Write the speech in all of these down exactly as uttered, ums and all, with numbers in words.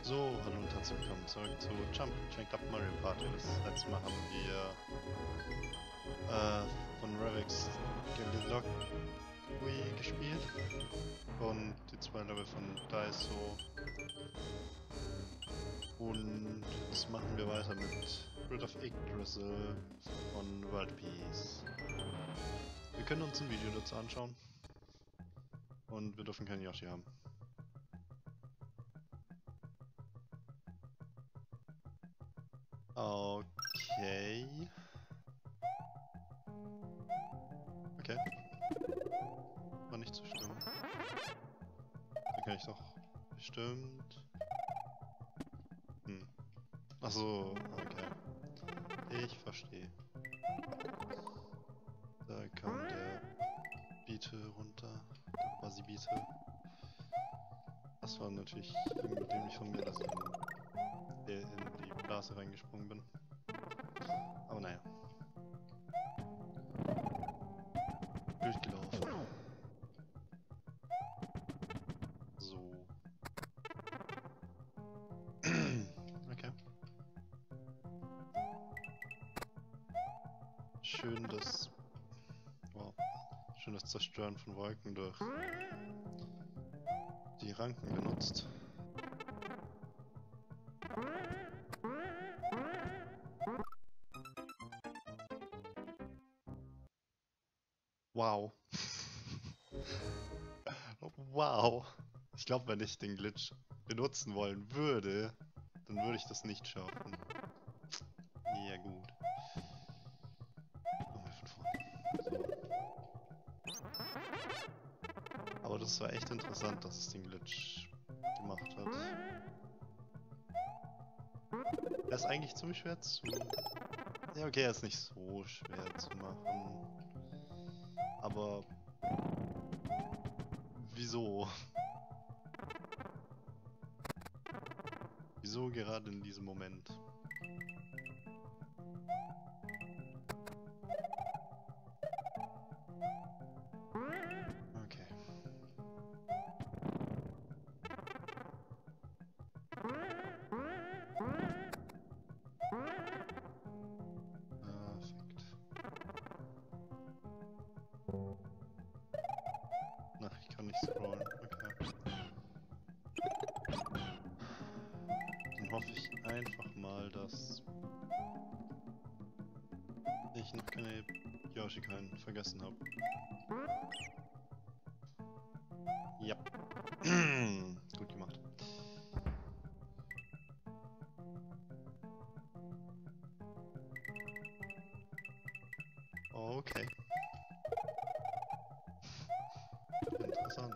So, hallo und herzlich willkommen zurück zu Jump Janked Up Mario Party. Das letzte Mal haben wir äh, von Ravix Galilogui gespielt und die zwei Level von Daiso. Und jetzt machen wir weiter mit Rid of Yggdrasil von World Peace. Wir können uns ein Video dazu anschauen und wir dürfen keinen Yoshi haben. Okay. Okay. War nicht so schlimm. Da kann ich doch bestimmt. Hm. Achso, okay. Ich verstehe. Da kam der Biete runter. Der Quasi-Biete. Das war natürlich irgendwie dämlich von mir, dass ich in, in die Blase reingesprungen bin. Aber naja. Durchgelaufen. So. Okay. Schön das... Wow. Schön das Zerstören von Wolken durch die Ranken genutzt. Wow. Wow. Ich glaube, wenn ich den Glitch benutzen wollen würde, dann würde ich das nicht schaffen. Ja gut. Machen wir von vorne. So. Aber das war echt interessant, dass es den Glitch gemacht hat. Er ist eigentlich ziemlich schwer zu... Ja okay, er ist nicht so schwer zu machen. Aber... Wieso? Wieso gerade in diesem Moment? Okay. Perfekt. Na, ich kann nicht scrollen. Okay. Dann hoffe ich einfach mal, dass ich noch keine Yoshi-Coin vergessen habe. Ja. Gut gemacht. Okay. Interessant.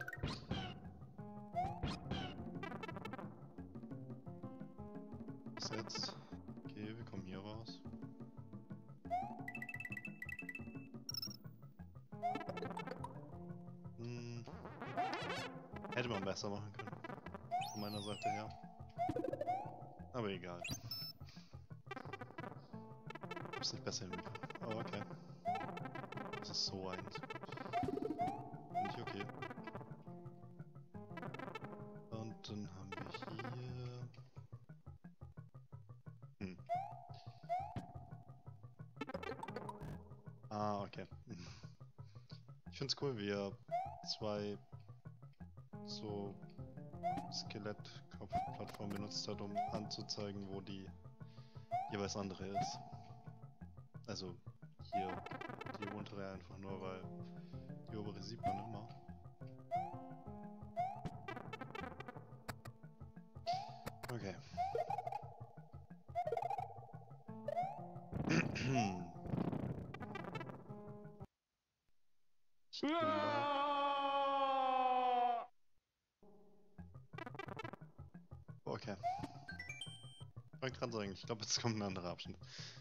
Was jetzt? Okay, wir kommen hier raus. Hm. Hätte man besser machen können. Von meiner Seite her. Aber egal. Ich hab's nicht besser hinbekommen. Aber okay. Das ist so eins. Finde ich okay. Und dann haben wir hier... Hm. Ah, okay. Ich find's cool, wie er zwei so Skelettkopfplattformen benutzt hat, um anzuzeigen, wo die jeweils andere ist. Also hier die untere einfach nur, weil die obere sieht man immer. Okay. Ich glaub... Okay. Ich wollte gerade sagen, ich glaube, jetzt kommt ein anderer Abschnitt.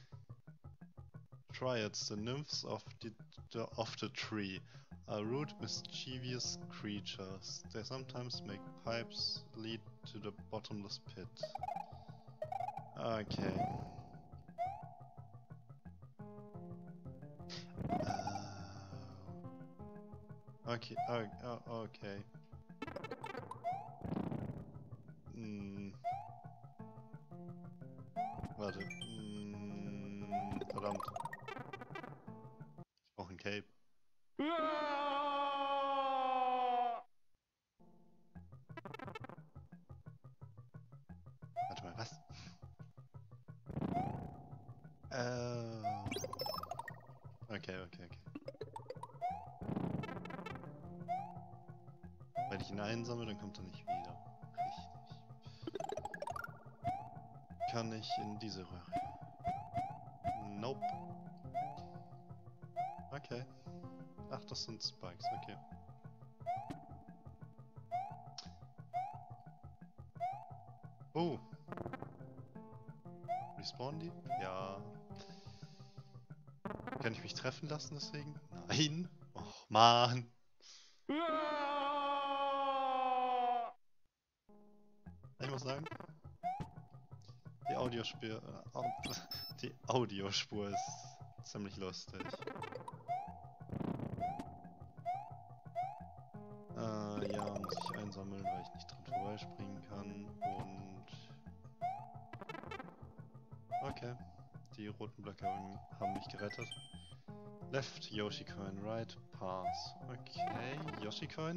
Triads, the nymphs of the, the, of the tree, are rude, mischievous creatures. They sometimes make pipes lead to the bottomless pit. Okay. Uh, okay, oh, oh, okay. Hm. verdammt. Ich brauche ein Cape. Warte mal, was? Äh. Okay, okay, okay. Wenn ich ihn einsammle, dann kommt er nicht wieder. Richtig. Kann ich in diese Röhre? Nope. Okay. Ach, das sind Spikes, okay. Oh. Respawnen die? Ja. Kann ich mich treffen lassen deswegen? Nein. Och, Mann. Ich muss sagen, die Audiospur, äh, die Audiospur ist ziemlich lustig. Äh, ja, muss ich einsammeln, weil ich nicht dran vorbeispringen kann und... Okay, die roten Blöcke haben mich gerettet. Left Yoshi Coin, right Pass. Okay, Yoshi Coin.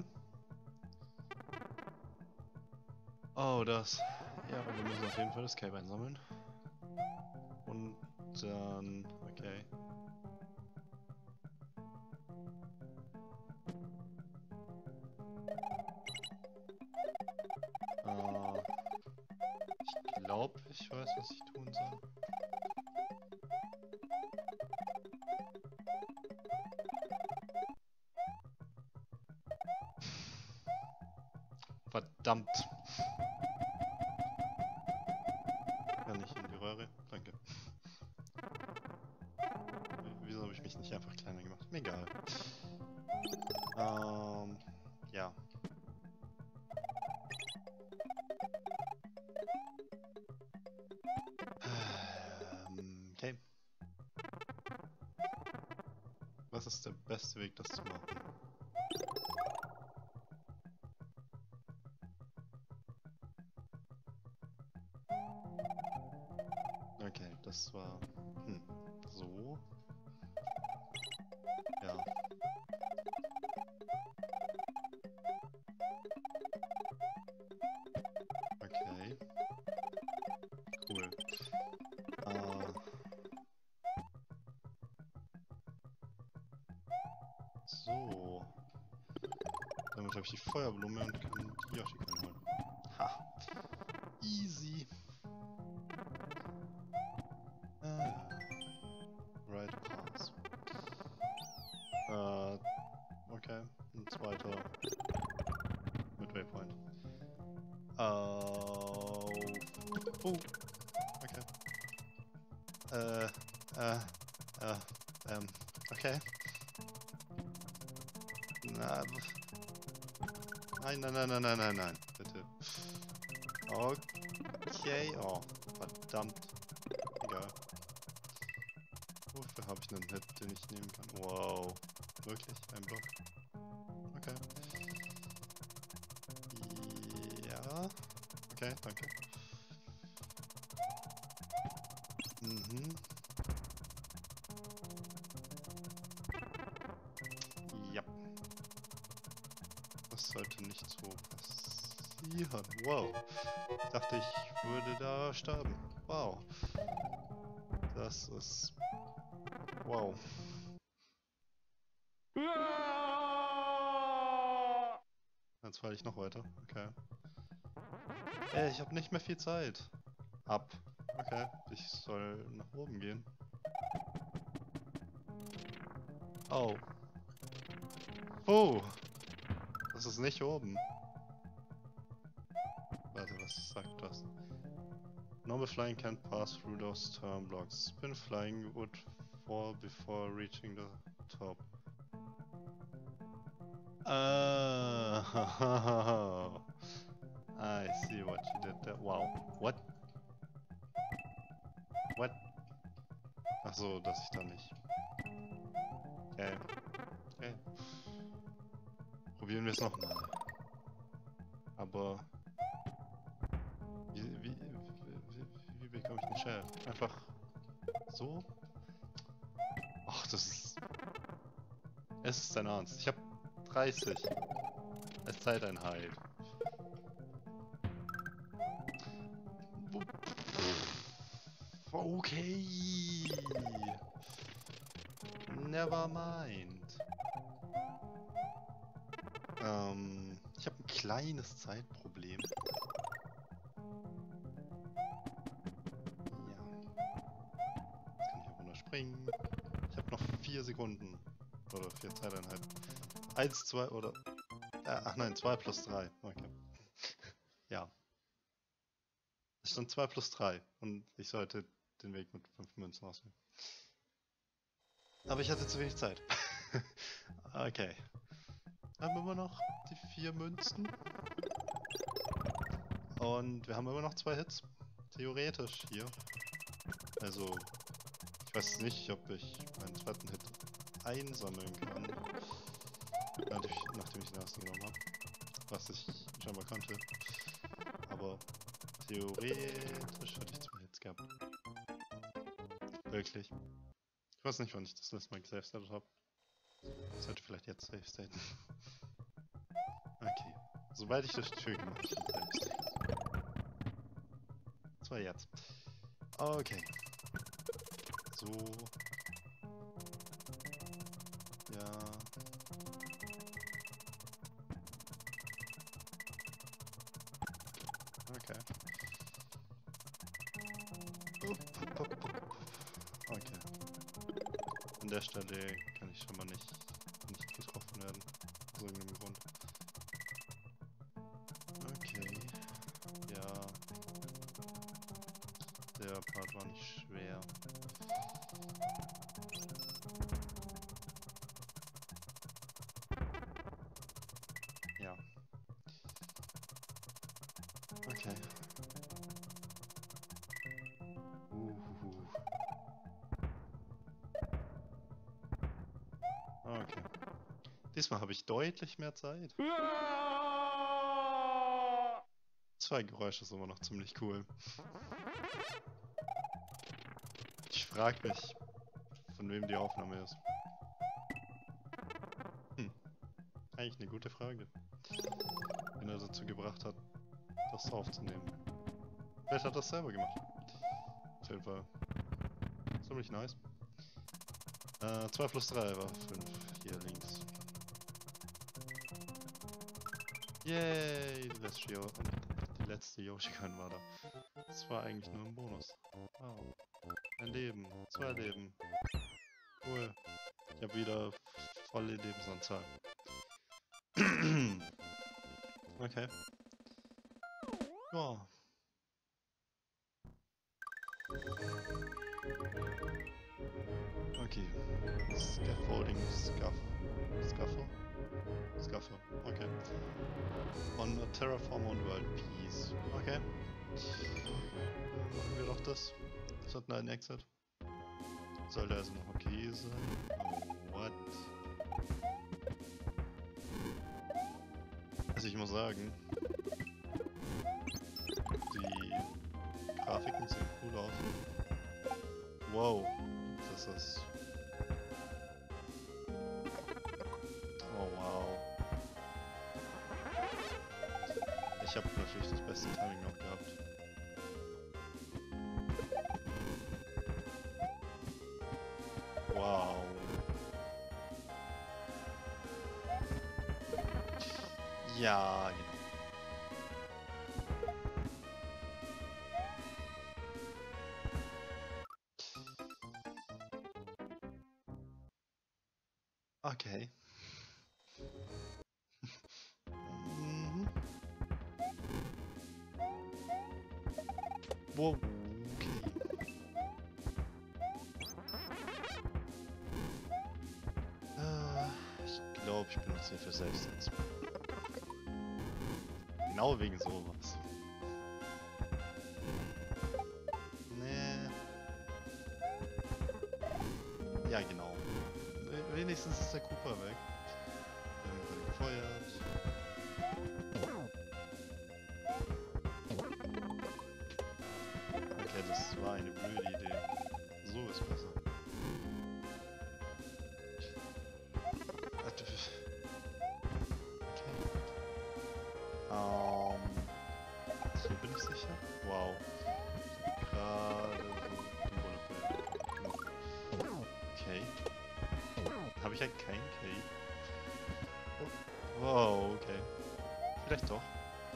Oh, das. Ja, aber wir müssen auf jeden Fall das Cape einsammeln. Und dann. Okay. Äh, ich glaube, ich weiß, was ich tun soll. Verdammt. Kann ich in die Röhre? Danke. Wieso habe ich mich nicht einfach kleiner gemacht? Mir egal. Ähm, ja. Ähm, okay. Was ist der beste Weg, das zu machen? Okay, das war... Hm, so. Ja. Okay. Cool. Äh... So. Damit habe ich die Feuerblume und kann die Yoshi-Coin holen. Ha. Easy. Ah. Right Pass. Äh, okay. Ein zweiter mit Waypoint. Oh. Oh. Okay. Äh, äh, äh, ähm, okay. Na, nein, nein, nein, nein, nein, nein, nein, bitte. Okay, oh, verdammt. Egal. Wofür habe ich einen Hit, den ich nehmen kann? Wow. Wirklich? Ein Block? Okay. Ja. Okay, danke. Mhm. Ja. Das sollte nicht so passieren. Wow. Ich dachte, ich würde da sterben. Wow. Das ist... Wow. Jetzt falle ich noch weiter. Okay. Ey, ich habe nicht mehr viel Zeit. Ab. Okay. Ich soll nach oben gehen. Oh. Oh. Das ist nicht oben. Warte, was sagt das? Normal flying can't pass through those turn blocks. Spin flying would fall before reaching the top. Oh. I see what you did there. Wow. What? What? Ach so, dass ich da nicht. Okay. Okay. Probieren wir es nochmal. Aber... Wie, wie, wie, wie, wie bekomme ich eine Shell? Einfach so? Doch, das ist... Es ist dein Ernst. Ich hab dreißig. Als Zeiteinheit. Okay. Never mind. Ähm, ich habe ein kleines Zeitproblem. Ja. Jetzt kann ich aber nur springen. Ich habe noch vier Sekunden. Oder vier Zeiteinheiten. Eins, zwei oder... Äh, ach nein, zwei plus drei. Okay. Ja. Es stand zwei plus drei. Und ich sollte den Weg mit fünf Münzen auswählen. Aber ich hatte zu wenig Zeit. Okay. Haben wir immer noch die vier Münzen. Und wir haben immer noch zwei Hits. Theoretisch hier. Also, ich weiß nicht, ob ich meinen zweiten Hit einsammeln kann. Nachdem ich, nachdem ich den ersten genommen habe. Was ich scheinbar konnte. Aber theoretisch hätte ich zwei Hits gehabt. Wirklich. Ich weiß nicht, wann ich das letzte Mal gesavestatet habe. Ich sollte vielleicht jetzt savestaten. Okay. Sobald ich das Tür gemacht habe, savestaten. Das war jetzt. Okay. So. Ja. Okay. Okay. An der Stelle kann ich schon mal nicht, nicht getroffen werden. Aus irgendeinem Grund. Okay. Ja. Der Part war nicht schwer. Ja. Okay. Uhuhu. Okay. Diesmal habe ich deutlich mehr Zeit. Zwei Geräusche ist immer noch ziemlich cool. Ich frage mich, von wem die Aufnahme ist. Hm. Eigentlich eine gute Frage. Wenn er dazu gebracht hat, das aufzunehmen. Vielleicht hat er das selber gemacht. Auf jeden Fall. Ziemlich nice. Äh, zwei plus drei war fünf. Hier links. Yay! Die letzte, jo die letzte Yoshi-Con war da. Das war eigentlich nur ein Bonus. Wow. Ein Leben. Zwei Leben. Cool. Ich habe wieder volle Lebensanzahl. Okay. Ja. Okay. Scaffolding, Scuff. Scuffer? Scuffer, okay. On a Terraform on World Peace. Okay. Machen wir doch das. Das hat einen Exit. Sollte also noch okay sein. Oh, what? Also ich muss sagen, die Grafiken sehen cool aus. Wow, das ist... Oh wow. Ich habe natürlich das beste Timing noch gehabt. Wow. Ja, genau. Okay. Mhm. Wow, okay. Äh, ich glaube, ich benutze hier für Selbstsatz. Genau wegen sowas. Nee. Ja, genau. Wenigstens ist der Cooper weg. Wir haben gerade gefeuert. Okay, das war eine blöde Idee. So ist besser. Wow. Gerade so den Bullet Bill gemacht. Okay. Habe ich halt kein K? Oh. Wow, okay. Vielleicht doch.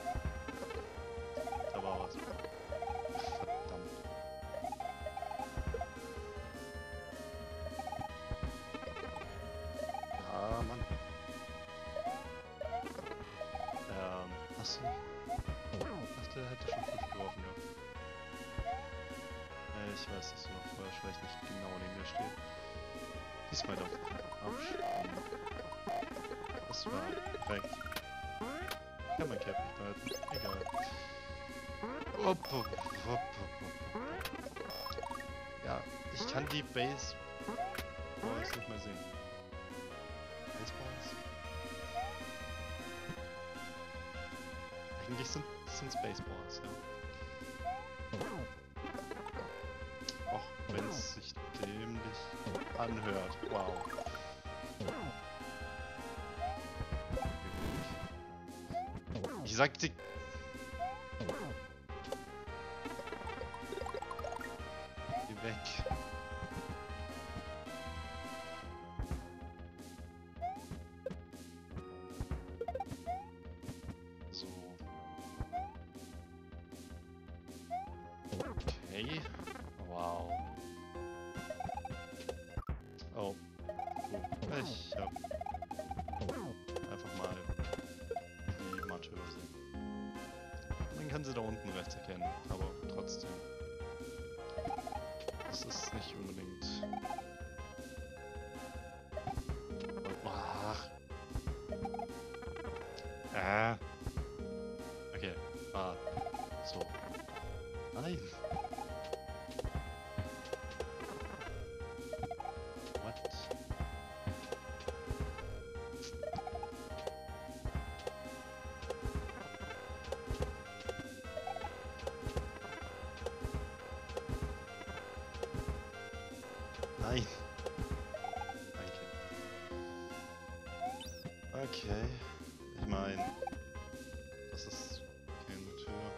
Da war was. Verdammt. Ah, Mann. Ähm, hast du nicht? Ich dachte, er hätte schon fünf geworfen gehabt. Äh, ich weiß, dass du noch vorher vielleicht nicht genau neben mir steht. Diesmal doch. Abspringen. Das war perfekt. Ich kann mein Cap nicht behalten. Egal. Upp, upp, upp, upp, upp. Ja, ich kann die Base Balls nicht mehr sehen. Baseballs? Eigentlich sind es Baseballs, ja. Auch wenn es sich dämlich anhört. Wow. Ich sagte. Geh weg. So. Okay. Wow. Oh. Ich hab einfach mal die Matte übersehen. Man kann sie da unten rechts erkennen, aber trotzdem. Das ist nicht unbedingt. Ach. Äh. Okay. Ah. So. Nein. What? Nein. Danke. Okay. Ich meine, das ist keine Tür.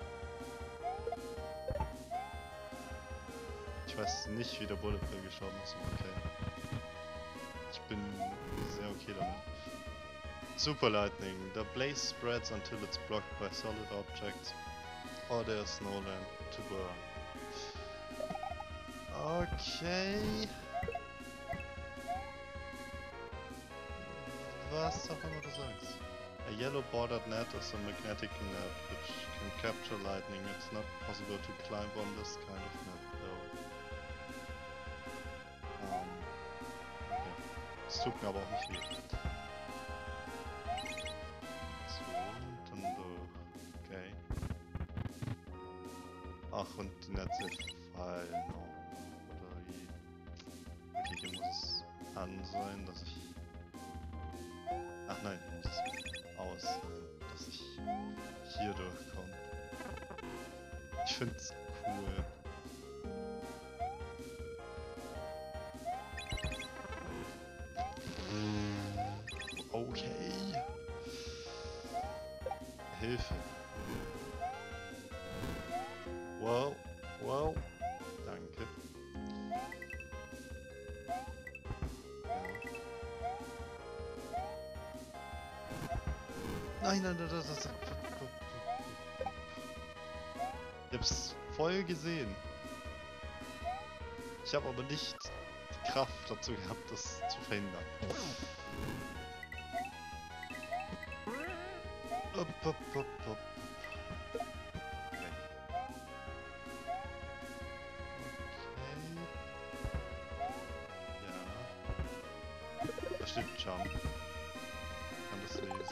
Ich weiß nicht, wie der Bullet Bill gestorben ist. Okay. Ich bin sehr okay damit. Super Lightning. The blaze spreads until it's blocked by solid objects or there's no land to burn. Okay. Was auch immer du sagst. A yellow bordered net is a magnetic net which can capture lightning. It's not possible to climb on this kind of net though. Um, okay. Es tut mir aber auch nicht weh. So, und dann durch. Okay. Ach, und die Netze fallen auch. Oder wie? Okay, hier muss es an sein, dass ich... Ach nein, hier muss es aus sein, dass ich hier durchkomme. Ich find's cool. Okay. Hilfe. Wow, wow. Danke. Nein, nein, nein, das ist... Ich hab's voll gesehen. Ich habe aber nicht die Kraft dazu gehabt, das zu verhindern. Up, up, up, up. Okay. Okay. Ja. Da steht Jump. Ich kann das lesen.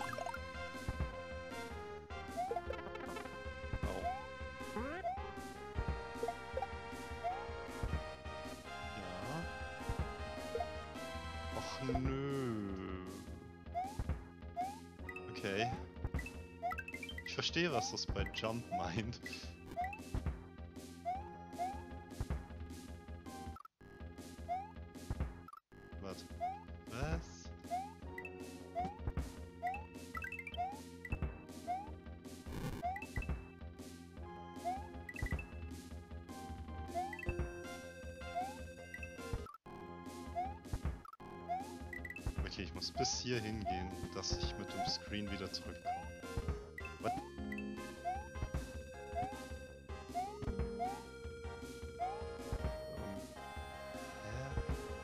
Oh. Ja. Och nö. Okay. Ich verstehe, was das bei Jump meint. Warte. Was? muss bis hierhin gehen, dass ich mit dem Screen wieder zurückkomme. What? Ähm, hä?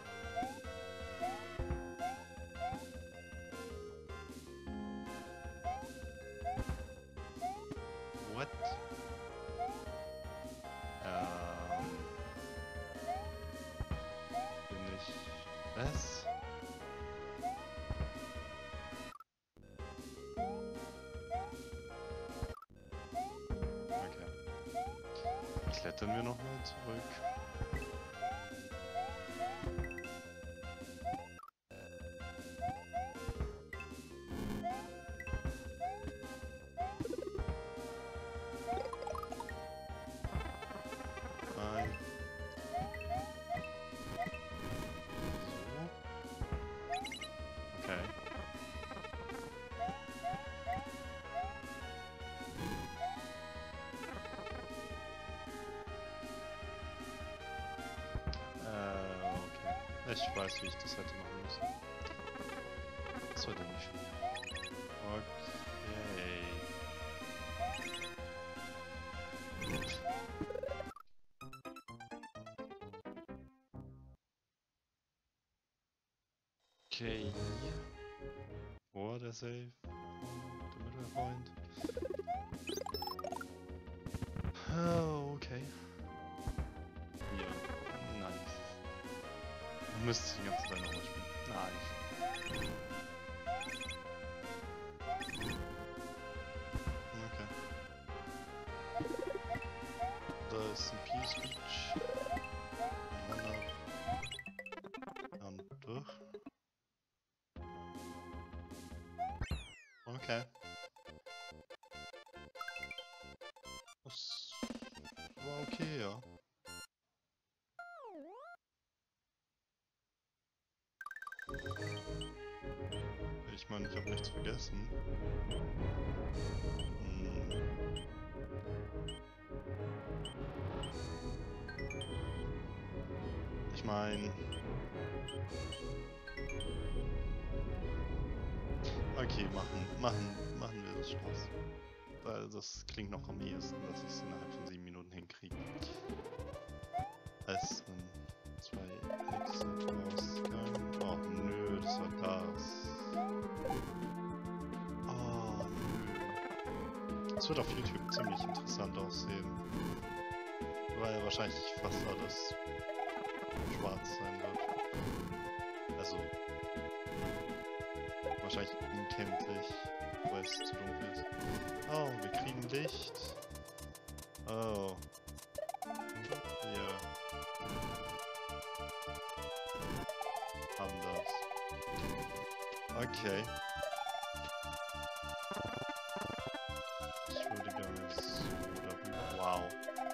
What? Ähm... Bin ich... Was? Klettern wir nochmal zurück. Nein. So. Okay. Ich weiß, wie ich das hätte machen müssen. Das war denn nicht schwer. Okay. Okay. Wo war der Save? Der Mittelpoint. Oh, okay. Ja, nice. Müsste ich die ganze Zeit nochmal spielen. Nein. Okay. Da ist ein Peace Beach. Und durch. Okay. Das war okay, ja. Ich meine, ich habe nichts vergessen. Hm. Ich meine... Okay, machen, machen, machen wir das Spaß. Weil das klingt noch am ehesten, dass ich es innerhalb von sieben Minuten hinkriege. Als dann zwei Exit-Ausgang. Oh nö, das war das. Oh nö. Das wird auf YouTube ziemlich interessant aussehen. Weil ja wahrscheinlich fast alles schwarz sein wird. Also wahrscheinlich unkenntlich, weil es zu dunkel ist. Oh, wir kriegen Licht. Oh. Wir haben das. Okay. Ich würde gerne so darüber. Wow.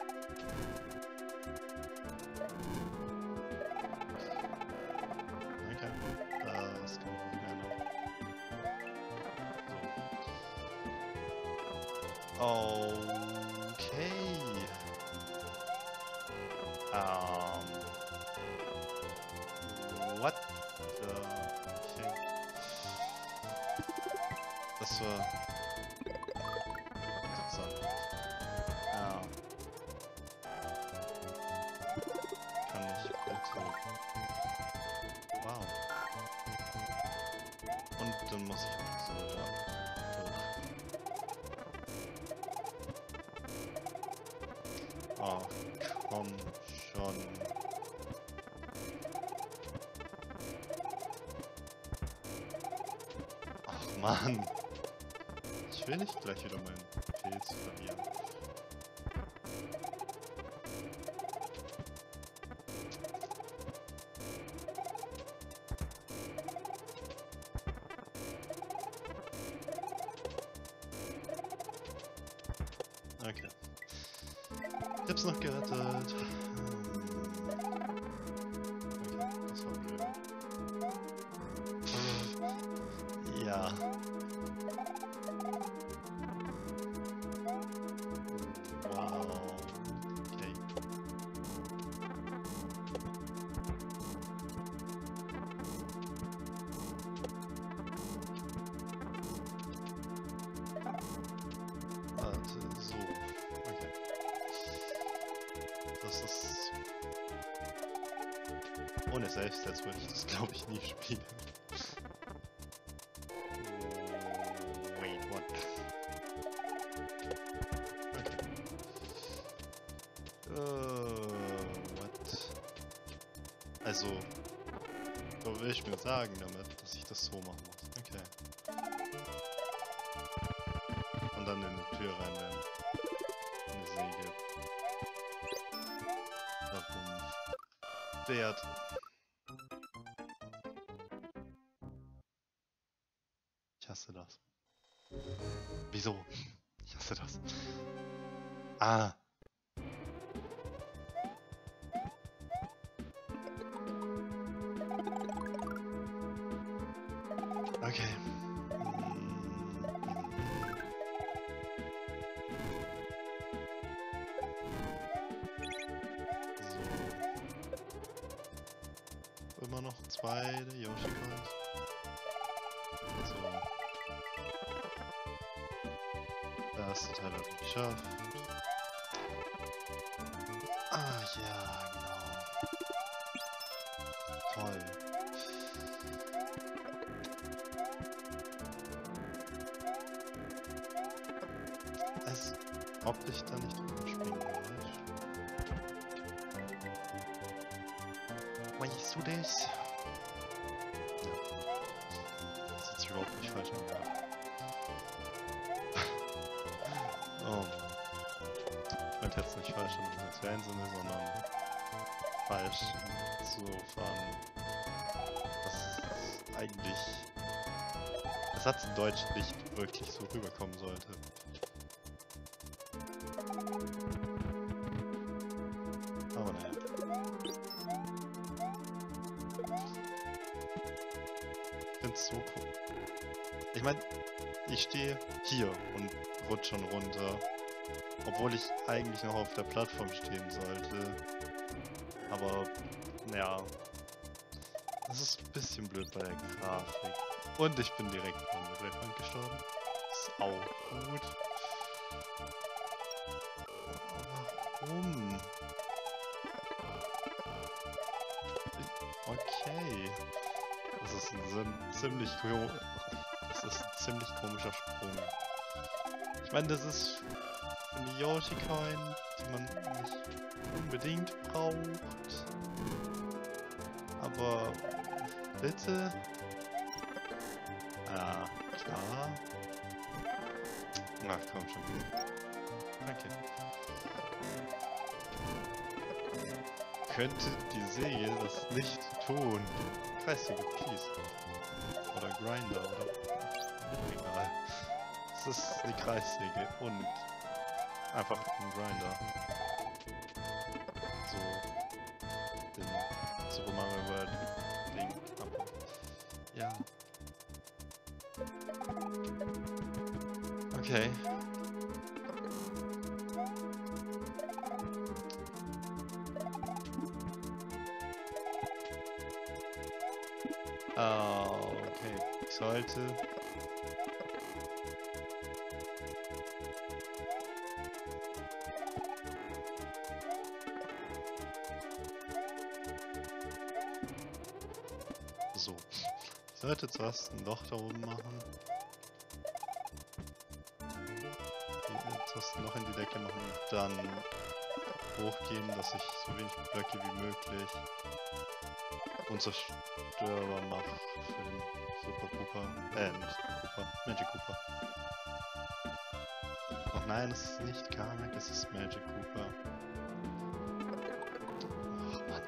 Okay. Das kann ich wieder noch. Okay. Um. What the heck? Das war interessant. Ah. Kann ich bitte. Wow. Und dann muss ich auch so da hoch. Oh, komm schon. Ach Mann. Ich will nicht gleich wieder meinen Pilz verlieren. Okay. Ich hab's noch gerettet. Okay, das war blöd. Ja. Wow. Okay. das ist... Ohne Safe-Stats würde ich das, glaube ich, nie spielen. Wait, what? Okay. Uh, what? Also, so will ich mir sagen damit, dass ich das so machen muss. Okay. Und dann in die Tür reinwerfen. In die Säge. Darum. Wert. Ich hasse das. Wieso? Ich hasse das. Ah. Okay. So. Immer noch zwei der Yoshi-Coins. So. Der erste Teil hat es geschafft. Ah ja, genau. Toll. Als ob ich da nicht überspringen will. Weißt du das? Ja. Das ist überhaupt nicht falsch angehört. Oh Mann. Ich meinte jetzt nicht falsch im materiellen Sinne, sondern falsch zu fahren. Das ist eigentlich... Der Satz in Deutsch nicht wirklich so rüberkommen sollte. Aber naja. Ich find's so cool. Ich meine, ich stehe hier und rutsche schon runter. Obwohl ich eigentlich noch auf der Plattform stehen sollte. Aber, naja. Das ist ein bisschen blöd bei der Grafik. Und ich bin direkt von der Treffung gestorben. Ist auch gut. Warum? Okay. Das ist ein ziemlich das ist ein ziemlich komischer Sprung. Ich meine, das ist eine Yoshi-Coin, die man nicht unbedingt braucht. Aber bitte? Ah, klar. Ach komm schon. Danke. Könnte die Säge das nicht tun? Kreissäge, please. Oder Grinder, oder? Egal. Es ist eine Kreissäge und einfach ein Grinder. So. Den Super Mario World Ding. Aber ja. Okay. Ah, okay. Ich sollte... So. Ich sollte zuerst ein Loch da oben machen. Zuerst ein Loch in die Decke machen und dann hochgehen, dass ich so wenig Blöcke wie möglich unzerstörbar mache für den Super Koopa. Äh, nicht Super Koopa, Magic Koopa. Ach nein, es ist nicht Kamek, es ist Magic Koopa. Ach Mann.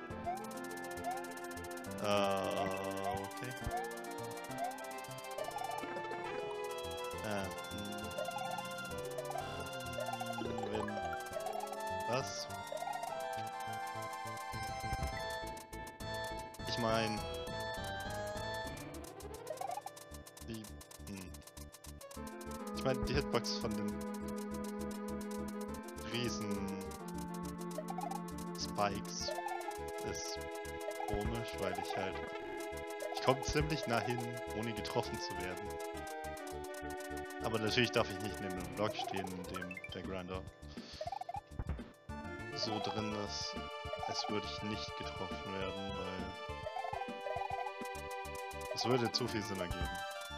Äh, okay. Äh, mh, wenn das... Ich meine... Die... Hm. Ich meine, die Hitbox von den Riesen Spikes ist komisch, weil ich halt... Ich komme ziemlich nah hin, ohne getroffen zu werden. Aber natürlich darf ich nicht neben einem Block stehen, in dem der Grinder so drin, dass es würde ich nicht getroffen werden, weil es würde zu viel Sinn ergeben.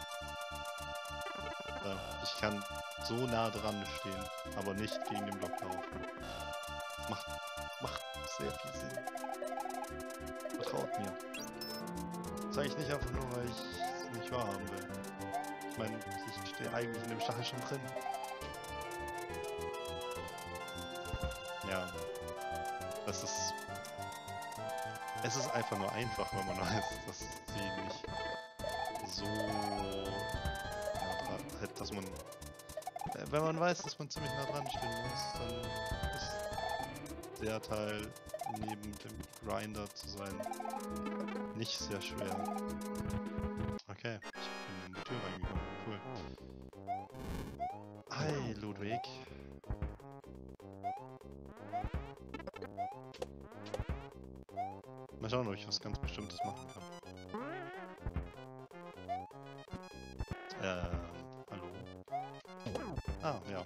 Ja, ich kann so nah dran stehen, aber nicht gegen den Block laufen. Macht, macht sehr viel Sinn. Vertraut mir. Das sage ich nicht einfach nur, weil ich es nicht wahrhaben will. Ich meine, ich stehe eigentlich in dem Stachel schon drin. Ja. Das ist... Es ist einfach nur einfach, wenn man weiß, dass sie nicht so... nah dran, dass man... Wenn man weiß, dass man ziemlich nah dran stehen muss, dann ist der Teil neben dem Grinder zu sein nicht sehr schwer. Okay, ich bin in die Tür reingekommen. Cool. Hi, Ludwig. Mal schauen, ob ich was ganz Bestimmtes machen kann. Ähm, hallo? Ah, ja.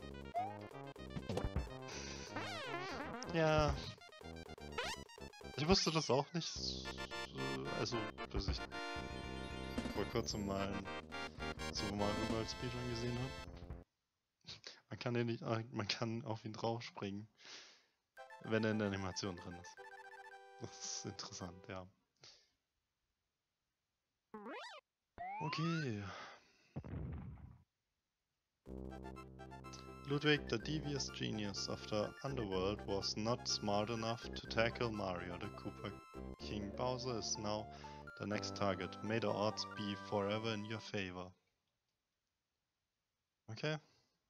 Ja. Ich wusste das auch nicht. Also, bis ich vor kurzem mal ein so mal überall Speedrun gesehen habe. Man kann den nicht, man kann auf ihn draufspringen, wenn er in der Animation drin ist. Das ist interessant, ja. Okay. Ludwig, the devious genius of the underworld, was not smart enough to tackle Mario. The Koopa King Bowser is now the next target. May the odds be forever in your favor. Okay.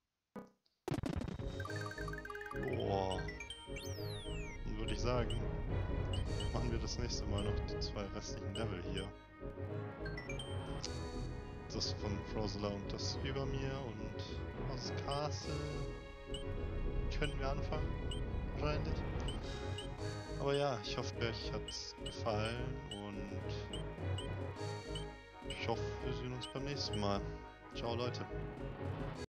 Boah. Dann würde ich sagen, machen wir das nächste Mal noch die zwei restlichen Level hier. Das von Frozilla und das über mir und aus Castle können wir anfangen, wahrscheinlich. Aber ja, ich hoffe, euch hat's gefallen und ich hoffe, wir sehen uns beim nächsten Mal. Ciao, Leute.